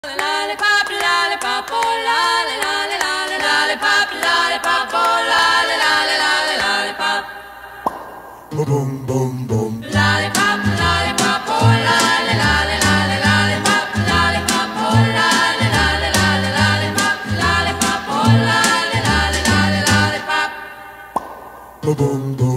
Lollipop, lollipop, oh lolly, lolly, lolly, lollipop, lollipop, oh lolly, lolly, lolly, lollipop. Boom, boom, boom. Lollipop, lollipop, oh lolly, lolly, lolly, lollipop, lollipop, oh lolly, lolly, lolly, lollipop, lollipop, oh lolly, lolly, lolly, lollipop. Boom, boom.